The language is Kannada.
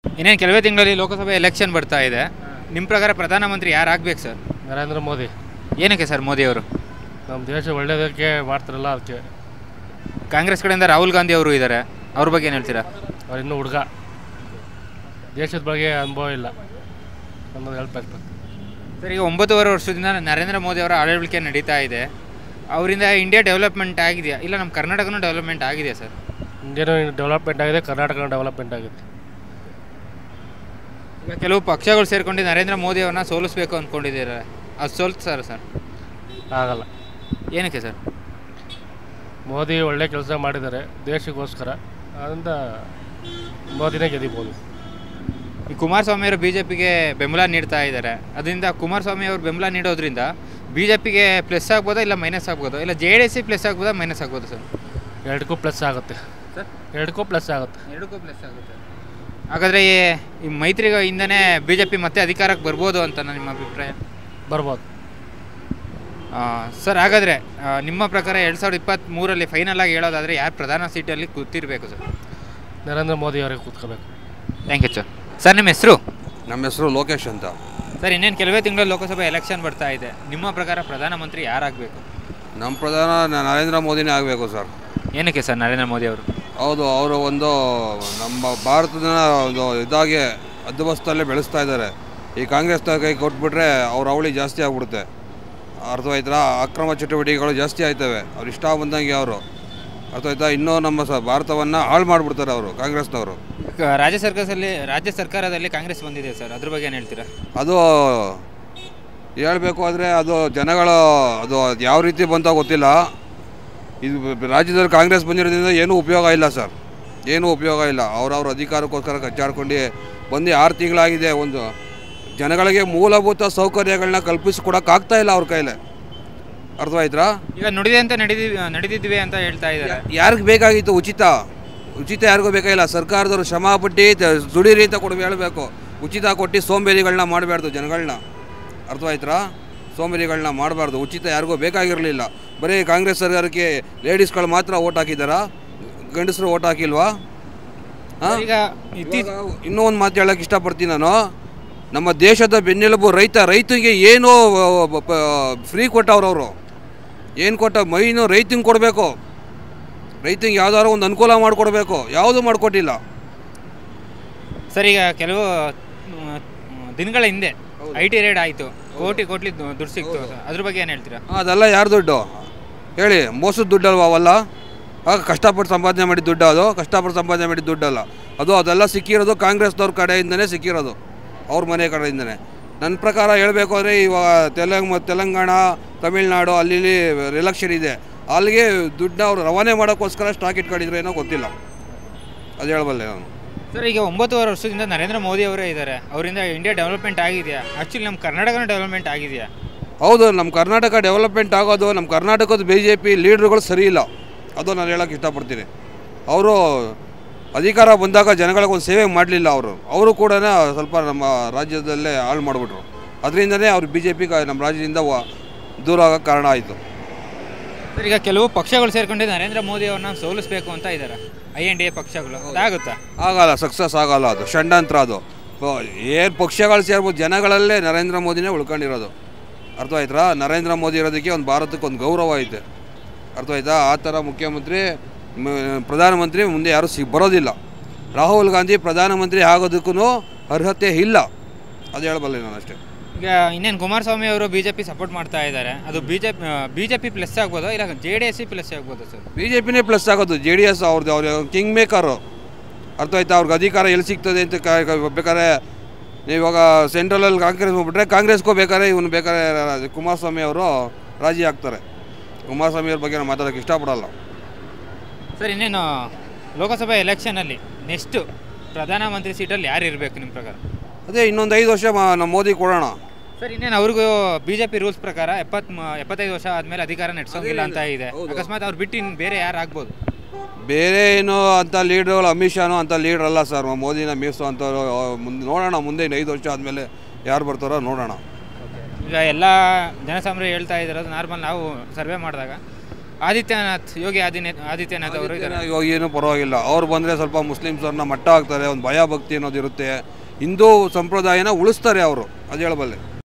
ಇನ್ನೇನು ಕೆಲವೇ ತಿಂಗಳಲ್ಲಿ ಲೋಕಸಭೆ ಎಲೆಕ್ಷನ್ ಬರ್ತಾ ಇದೆ. ನಿಮ್ಮ ಪ್ರಕಾರ ಪ್ರಧಾನಮಂತ್ರಿ ಯಾರು ಆಗಬೇಕು ಸರ್? ನರೇಂದ್ರ ಮೋದಿ. ಏನಕ್ಕೆ ಸರ್ ಮೋದಿ ಅವರು? ನಮ್ಮ ದೇಶ ಒಳ್ಳೆಯದಕ್ಕೆ ಮಾಡ್ತಾರಲ್ಲ ಅದಕ್ಕೆ. ಕಾಂಗ್ರೆಸ್ ಕಡೆಯಿಂದ ರಾಹುಲ್ ಗಾಂಧಿ ಅವರು ಇದ್ದಾರೆ, ಅವ್ರ ಬಗ್ಗೆ ಏನು ಹೇಳ್ತೀರಾ? ಅವ್ರು ಇನ್ನೂ ಹುಡುಗ, ದೇಶದ ಬಗ್ಗೆ ಅನುಭವ ಇಲ್ಲ ಅನ್ನೋದು ಹೇಳ್ತಾ ಇರ್ತಾರೆ. ಸರ್, ಈಗ 9.5 ವರ್ಷದಿಂದ ನರೇಂದ್ರ ಮೋದಿ ಅವರ ಆಡಳಿಕೆ ನಡೀತಾ ಇದೆ. ಅವರಿಂದ ಇಂಡಿಯಾ ಡೆವಲಪ್ಮೆಂಟ್ ಆಗಿದೆಯಾ, ಇಲ್ಲ ನಮ್ಮ ಕರ್ನಾಟಕನೂ ಡೆವಲಪ್ಮೆಂಟ್ ಆಗಿದೆಯಾ ಸರ್? ಇಂಡಿಯಾನು ಡೆವಲಪ್ಮೆಂಟ್ ಆಗಿದೆ, ಕರ್ನಾಟಕನೂ ಡೆವಲಪ್ಮೆಂಟ್ ಆಗಿದೆ. ಈಗ ಕೆಲವು ಪಕ್ಷಗಳು ಸೇರ್ಕೊಂಡು ನರೇಂದ್ರ ಮೋದಿ ಅವ್ರನ್ನ ಸೋಲಿಸ್ಬೇಕು ಅಂದ್ಕೊಂಡಿದ್ದಾರೆ, ಅದು ಸೋಲ್ತಾರೆ ಸರ್? ಆಗಲ್ಲ. ಏನಕ್ಕೆ ಸರ್? ಮೋದಿ ಒಳ್ಳೆ ಕೆಲಸ ಮಾಡಿದ್ದಾರೆ ದೇಶಕ್ಕೋಸ್ಕರ, ಅದರಿಂದ ಮೋದಿನೇ ಗೆದಿಬೋದು. ಈ ಕುಮಾರಸ್ವಾಮಿ ಅವರು ಬಿ ಜೆ ಪಿಗೆ ಬೆಂಬಲ ನೀಡ್ತಾ ಇದ್ದಾರೆ. ಅದರಿಂದ ಕುಮಾರಸ್ವಾಮಿ ಅವರು ಬೆಂಬಲ ನೀಡೋದ್ರಿಂದ ಬಿ ಜೆ ಪಿಗೆ ಪ್ಲಸ್ ಆಗ್ಬೋದಾ ಇಲ್ಲ ಮೈನಸ್ ಆಗ್ಬೋದಾ, ಇಲ್ಲ ಜೆ ಡಿ ಎಸ್ ಪ್ಲಸ್ ಆಗ್ಬೋದಾ ಮೈನಸ್ ಆಗ್ಬೋದಾ ಸರ್? ಎರಡಕ್ಕೂ ಪ್ಲಸ್ ಆಗುತ್ತೆ ಸರ್. ಎರಡಕ್ಕೂ ಪ್ಲಸ್ ಆಗುತ್ತೆ. ಎರಡಕ್ಕೂ ಪ್ಲಸ್ ಆಗುತ್ತೆ. ಹಾಗಾದರೆ ಈ ಮೈತ್ರಿಯಿಂದನೇ ಬಿ ಜೆ ಪಿ ಮತ್ತೆ ಅಧಿಕಾರಕ್ಕೆ ಬರ್ಬೋದು ಅಂತ ನಿಮ್ಮ ಅಭಿಪ್ರಾಯ? ಬರ್ಬೋದು ಸರ್. ಹಾಗಾದರೆ ನಿಮ್ಮ ಪ್ರಕಾರ 2023 ಫೈನಲ್ ಆಗಿ ಹೇಳೋದಾದರೆ ಯಾರು ಪ್ರಧಾನ ಸೀಟಲ್ಲಿ ಕೂತಿರಬೇಕು ಸರ್? ನರೇಂದ್ರ ಮೋದಿ ಅವರಿಗೆ ಕೂತ್ಕೋಬೇಕು. Thank you sir. ಸರ್, ನಿಮ್ಮ ಹೆಸರು? ನಮ್ಮ ಹೆಸರು ಲೋಕೇಶ್ ಅಂತ. ಸರ್, ಇನ್ನೇನು ಕೆಲವೇ ತಿಂಗಳು ಲೋಕಸಭೆ ಎಲೆಕ್ಷನ್ ಬರ್ತಾ ಇದೆ. ನಿಮ್ಮ ಪ್ರಕಾರ ಪ್ರಧಾನಮಂತ್ರಿ ಯಾರಾಗಬೇಕು? ನಮ್ಮ ಪ್ರಧಾನ ನರೇಂದ್ರ ಮೋದಿನೇ ಆಗಬೇಕು ಸರ್. ಏನಕ್ಕೆ ಸರ್ ನರೇಂದ್ರ ಮೋದಿ ಅವರು? ಹೌದು, ಅವರು ಒಂದು ನಮ್ಮ ಭಾರತದ ಒಂದು ಇದಾಗಿ ಹದ್ದುಬಸ್ತಲ್ಲೇ ಬೆಳೆಸ್ತಾ ಇದ್ದಾರೆ. ಈ ಕಾಂಗ್ರೆಸ್ನ ಕೈ ಕೊಟ್ಬಿಟ್ರೆ ಅವ್ರ ಅವಳಿ ಜಾಸ್ತಿ ಆಗ್ಬಿಡುತ್ತೆ. ಅರ್ಥವಾಯ್ತಾ? ಅಕ್ರಮ ಚಟುವಟಿಕೆಗಳು ಜಾಸ್ತಿ ಆಯ್ತವೆ. ಅವ್ರು ಇಷ್ಟ ಬಂದಂಗೆ ಅವರು, ಅರ್ಥವಾಯ್ತಾ? ಇನ್ನೂ ನಮ್ಮ ಭಾರತವನ್ನು ಹಾಳು ಮಾಡಿಬಿಡ್ತಾರೆ ಅವರು ಕಾಂಗ್ರೆಸ್ನವರು. ರಾಜ್ಯ ಸರ್ಕಾರದಲ್ಲಿ ಕಾಂಗ್ರೆಸ್ ಬಂದಿದೆ ಸರ್, ಅದ್ರ ಬಗ್ಗೆ ಏನು ಹೇಳ್ತೀರಾ? ಅದು ಹೇಳಬೇಕು ಆದರೆ ಅದು ಜನಗಳು ಅದು ಯಾವ ರೀತಿ ಬಂತ ಗೊತ್ತಿಲ್ಲ. ಇದು ರಾಜ್ಯದಲ್ಲಿ ಕಾಂಗ್ರೆಸ್ ಬಂದಿರೋದ್ರಿಂದ ಏನೂ ಉಪಯೋಗ ಇಲ್ಲ ಸರ್, ಏನೂ ಉಪಯೋಗ ಇಲ್ಲ. ಅವ್ರವ್ರ ಅಧಿಕಾರಕ್ಕೋಸ್ಕರ ಕಚ್ಚಾಡ್ಕೊಂಡು ಬಂದು 6 ತಿಂಗಳಾಗಿದೆ. ಒಂದು ಜನಗಳಿಗೆ ಮೂಲಭೂತ ಸೌಕರ್ಯಗಳನ್ನ ಕಲ್ಪಿಸಿಕೊಡೋಕ್ಕಾಗ್ತಾ ಇಲ್ಲ ಅವ್ರ ಕೈಲೇ. ಅರ್ಥವಾಯ್ತಾ? ಈಗ ನಡೆದಿದ್ವಿ ಅಂತ ಹೇಳ್ತಾ ಇದ್ದಾರೆ. ಯಾರಿಗೆ ಬೇಕಾಗಿತ್ತು ಉಚಿತ ಯಾರಿಗೂ ಬೇಕಾಗಿಲ್ಲ. ಸರ್ಕಾರದವರು ಶ್ರಮಪಟ್ಟು ದುಡೀರಿ ಅಂತ ಹೇಳಬೇಕು. ಉಚಿತ ಕೊಟ್ಟು ಸೋಂಬೇರಿಗಳನ್ನ ಮಾಡಬಾರ್ದು ಜನಗಳನ್ನ. ಅರ್ಥವಾಯ್ತಾ? ಸೋಂಬೇರಿಗಳನ್ನ ಮಾಡಬಾರ್ದು. ಉಚಿತ ಯಾರಿಗೂ ಬೇಕಾಗಿರಲಿಲ್ಲ. ಬರೀ ಕಾಂಗ್ರೆಸ್ ಸರ್ಕಾರಕ್ಕೆ ಲೇಡೀಸ್ಗಳು ಮಾತ್ರ ಓಟ್ ಹಾಕಿದ್ದಾರಾ, ಗಂಡಸರು ಓಟ್ ಹಾಕಿಲ್ವಾ? ಹಾಂ. ಇನ್ನೂ ಒಂದು ಮಾತು ಹೇಳೋಕ್ಕೆ ಇಷ್ಟಪಡ್ತೀನಿ ನಾನು. ನಮ್ಮ ದೇಶದ ಬೆನ್ನೆಲುಬು ರೈತನಿಗೆ ಏನೋ ಫ್ರೀ ಕೊಟ್ಟವ್ರವರು. ಏನು ಕೊಟ್ಟ ಮೈನು ರೈತಂಗೆ ಕೊಡಬೇಕು. ರೈತಂಗೆ ಯಾವ್ದಾದ್ರು ಒಂದು ಅನುಕೂಲ ಮಾಡಿಕೊಡ್ಬೇಕು. ಯಾವುದೂ ಮಾಡಿಕೊಟ್ಟಿಲ್ಲ ಸರ್. ಈಗ ಕೆಲವು ದಿನಗಳ ಹಿಂದೆ IT ರೇಡ್ ಆಯಿತು, ಕೋಟಿ ದುಡ್ಡು ಸಿಕ್ತು, ಅದ್ರ ಬಗ್ಗೆ ಏನು ಹೇಳ್ತೀರಾ? ಅದೆಲ್ಲ ಯಾರು ದುಡ್ಡು ಹೇಳಿ? ಮೋಸದ ದುಡ್ಡಲ್ವ ಅವೆಲ್ಲ? ಆಗ ಕಷ್ಟಪಟ್ಟು ಸಂಪಾದನೆ ಮಾಡಿದ ದುಡ್ಡು, ಅದು ಕಷ್ಟಪಟ್ಟು ಸಂಪಾದನೆ ಮಾಡಿದ ದುಡ್ಡಲ್ಲ ಅದೆಲ್ಲ ಸಿಕ್ಕಿರೋದು ಕಾಂಗ್ರೆಸ್ನವ್ರ ಕಡೆಯಿಂದನೇ ಸಿಕ್ಕಿರೋದು, ಅವ್ರ ಮನೆ ಕಡೆಯಿಂದನೇ. ನನ್ನ ಪ್ರಕಾರ ಹೇಳಬೇಕು ಅಂದರೆ ಇವಾಗ ತೆಲಂಗಾಣ, ತಮಿಳ್ನಾಡು ಅಲ್ಲಿ ಎಲೆಕ್ಷನ್ ಇದೆ, ಅಲ್ಲಿಗೆ ದುಡ್ಡನ್ನ ಅವ್ರು ರವಾನೆ ಮಾಡೋಕ್ಕೋಸ್ಕರ ಸ್ಟಾಕ್ ಇಟ್ಕೊಂಡಿದ್ರು ಏನೋ ಗೊತ್ತಿಲ್ಲ. ಅದು ಹೇಳಬಲ್ಲೆ ನಾನು ಸರ್. ಈಗ 9 ವರ್ಷದಿಂದ ನರೇಂದ್ರ ಮೋದಿ ಅವರೇ ಇದ್ದಾರೆ, ಅವರಿಂದ ಇಂಡಿಯಾ ಡೆವಲಪ್ಮೆಂಟ್ ಆಗಿದೆಯಾ? ಆ್ಯಕ್ಚುಲಿ ನಮ್ಮ ಕರ್ನಾಟಕನ ಡೆವಲಪ್ಮೆಂಟ್ ಆಗಿದೆಯಾ? ಹೌದು, ನಮ್ಮ ಕರ್ನಾಟಕ ಡೆವಲಪ್ಮೆಂಟ್ ಆಗೋದು ನಮ್ಮ ಕರ್ನಾಟಕದ BJP ಲೀಡ್ರುಗಳು ಸರಿ ಇಲ್ಲ, ಅದು ನಾನು ಹೇಳೋಕ್ಕೆ ಇಷ್ಟಪಡ್ತೀನಿ. ಅವರು ಅಧಿಕಾರ ಬಂದಾಗ ಜನಗಳಿಗೊಂದು ಸೇವೆ ಮಾಡಲಿಲ್ಲ. ಅವರು ಕೂಡ ಸ್ವಲ್ಪ ನಮ್ಮ ರಾಜ್ಯದಲ್ಲೇ ಹಾಳು ಮಾಡಿಬಿಟ್ರು. ಅದರಿಂದನೇ ಅವ್ರು BJP ನಮ್ಮ ರಾಜ್ಯದಿಂದ ದೂರ ಆಗೋಕ್ಕೆ ಕಾರಣ ಆಯಿತು. ಸರ್, ಈಗ ಕೆಲವು ಪಕ್ಷಗಳು ಸೇರ್ಕೊಂಡು ನರೇಂದ್ರ ಮೋದಿ ಅವ್ರನ್ನ ಸೋಲಿಸಬೇಕು ಅಂತ ಇದ್ದಾರೆ, INDA ಪಕ್ಷಗಳು. ಅದಾಗುತ್ತಾ? ಆಗಲ್ಲ, ಸಕ್ಸಸ್ ಆಗಲ್ಲ. ಅದು ಷಡ್ಯಂತ್ರ. ಅದು ಏನು ಪಕ್ಷಗಳು ಸೇರ್ಬೋದು, ಜನಗಳಲ್ಲೇ ನರೇಂದ್ರ ಮೋದಿನೇ ಉಳ್ಕೊಂಡಿರೋದು. ಅರ್ಥವಾಯ್ತಾ? ನರೇಂದ್ರ ಮೋದಿ ಇರೋದಕ್ಕೆ ಒಂದು ಭಾರತಕ್ಕೆ ಒಂದು ಗೌರವ ಐತೆ. ಅರ್ಥವಾಯ್ತಾ? ಆ ಥರ ಮುಖ್ಯಮಂತ್ರಿ ಪ್ರಧಾನಮಂತ್ರಿ ಮುಂದೆ ಯಾರೂ ಬರೋದಿಲ್ಲ. ರಾಹುಲ್ ಗಾಂಧಿ ಪ್ರಧಾನಮಂತ್ರಿ ಆಗೋದಕ್ಕೂ ಅರ್ಹತೆ ಇಲ್ಲ, ಅದು ಹೇಳಬಲ್ಲೆ ನಾನು ಅಷ್ಟೇ. ಈಗ ಇನ್ನೇನು ಕುಮಾರಸ್ವಾಮಿ ಅವರು BJP ಸಪೋರ್ಟ್ ಮಾಡ್ತಾ ಇದ್ದಾರೆ, ಅದು BJP ಪ್ಲಸ್ ಆಗ್ಬೋದಾ ಇಲ್ಲ JDS ಪ್ಲಸ್ ಆಗ್ಬೋದಾ ಸರ್? BJPನೇ ಪ್ಲಸ್ ಆಗೋದು. JDS ಅವ್ರ ಕಿಂಗ್ ಮೇಕರು. ಅರ್ಥವಾಯ್ತಾ? ಅವ್ರಿಗೆ ಅಧಿಕಾರ ಎಲ್ಲಿ ಸಿಗ್ತದೆ ಅಂತ ಬೇಕಾದ್ರೆ ಇವಾಗ ಸೆಂಟ್ರಲಲ್ಲಿ ಕಾಂಗ್ರೆಸ್ ಹೋಗ್ಬಿಟ್ರೆ ಕಾಂಗ್ರೆಸ್ಗೂ ಬೇಕಾದ್ರೆ ಇವನು ಬೇಕಾದ್ರೆ ಕುಮಾರಸ್ವಾಮಿ ಅವರು ರಾಜಿ ಆಗ್ತಾರೆ. ಕುಮಾರಸ್ವಾಮಿ ಅವ್ರ ಬಗ್ಗೆ ನಾನು ಮಾತಾಡೋಕ್ಕೆ ಇಷ್ಟಪಡಲ್ಲ ಸರ್. ಇನ್ನೇನು ಲೋಕಸಭಾ ಎಲೆಕ್ಷನಲ್ಲಿ ನೆಕ್ಸ್ಟು ಪ್ರಧಾನಮಂತ್ರಿ ಸೀಟಲ್ಲಿ ಯಾರು ಇರಬೇಕು ನಿಮ್ಮ ಪ್ರಕಾರ? ಅದೇ ಇನ್ನೊಂದು 5 ವರ್ಷ ನಮ್ಮ ಮೋದಿ ಕೊಡೋಣ ಸರ್. ಇನ್ನೇನು ಅವ್ರಿಗೂ BJP ರೂಲ್ಸ್ ಪ್ರಕಾರ 75 ವರ್ಷ ಆದಮೇಲೆ ಅಧಿಕಾರ ನಡೆಸೋಂಗಿಲ್ಲ ಅಂತ ಇದೆ. ಅಕಸ್ಮಾತ್ ಅವ್ರು ಬಿಟ್ಟು ಇನ್ನು ಬೇರೆ ಯಾರು ಆಗ್ಬೋದು? ಬೇರೆ ಏನು ಅಂತ ಲೀಡ್ರುಗಳು, ಅಮಿತ್ ಶಾನು ಅಂತ ಲೀಡ್ರ್ ಅಲ್ಲ ಸರ್. ಮೋದಿನ ಮೀಸು ಅಂತವ್ರು ನೋಡೋಣ. ಮುಂದೆ 5 ವರ್ಷ ಆದಮೇಲೆ ಯಾರು ಬರ್ತಾರೋ ನೋಡೋಣ. ಈಗ ಎಲ್ಲ ಜನಸಾಮಾನ್ಯರು ಹೇಳ್ತಾ ಇದ್ದಾರೆ, ನಾರ್ಮಲ್ ನಾವು ಸರ್ವೆ ಮಾಡಿದಾಗ ಆದಿತ್ಯನಾಥ್ ಅವರು ಇದ್ದಾರೆ. ಇವಾಗ ಏನು ಪರವಾಗಿಲ್ಲ, ಅವ್ರು ಬಂದರೆ ಸ್ವಲ್ಪ ಮುಸ್ಲಿಮ್ಸವ್ರನ್ನ ಮಟ್ಟ ಹಾಕ್ತಾರೆ, ಒಂದು ಭಯ ಭಕ್ತಿ ಅನ್ನೋದು ಇರುತ್ತೆ, ಹಿಂದೂ ಸಂಪ್ರದಾಯನ ಉಳಿಸ್ತಾರೆ ಅವರು, ಅದು ಹೇಳಬಲ್ಲೆ.